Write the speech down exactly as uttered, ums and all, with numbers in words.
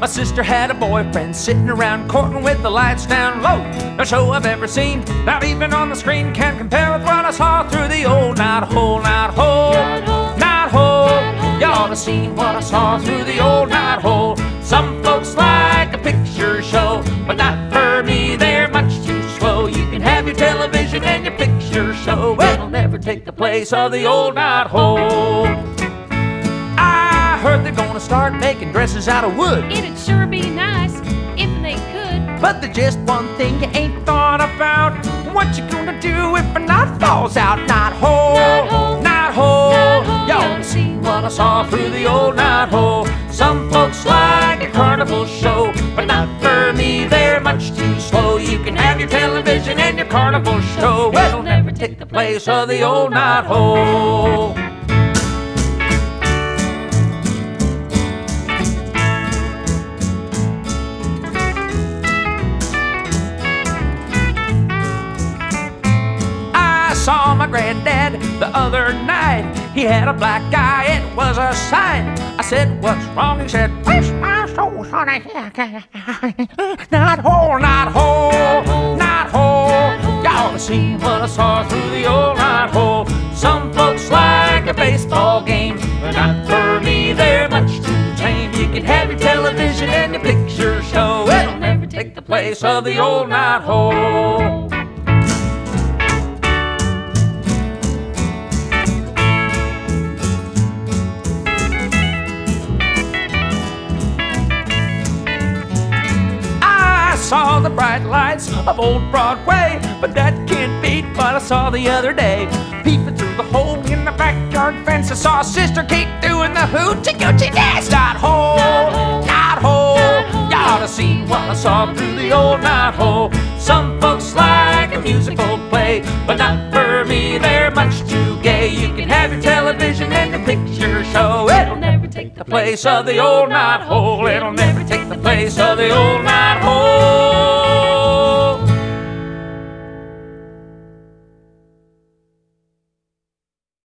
My sister had a boyfriend sitting around courting with the lights down low. No show I've ever seen, not even on the screen, can compare with what I saw through the old knothole, knothole, knothole. You ought to see what I saw through the old knothole. Some folks like a picture show, but not for me, they're much too slow. You can have your television and your picture show, it'll never take the place of the old knothole. I heard they're gonna start making dresses out of wood. It'd sure be nice if they could. But there's just one thing you ain't thought about. What you gonna do if a knot falls out? Knothole, Knothole, knothole. You ought to see what I saw through the old knothole. Some folks like a carnival show, but not for me, they're much too slow. You can have your television and your carnival show, it'll never take the place of the old knothole. I saw my granddad the other night. He had a black eye, it was a sign. I said, what's wrong? He said, bless my soul, sonny. Knothole, knothole, knothole. You ought to see what I saw through the old knothole. Some folks like a baseball game, but not for me, they're much too tame. You can have your television and your picture show, it'll never take the place of the old knothole. Saw the bright lights of old Broadway, but that can't beat what I saw the other day. Peeping through the hole in the backyard fence, I saw Sister Kate doing the hoochie coochie dance. Knothole, knothole, you ought to see what I saw through the old knothole. Some folks like a musical play, but not for me, they're much too gay. You can have your television and your picture show, it'll never take the place of the old knothole. It'll never take the place of the old knothole.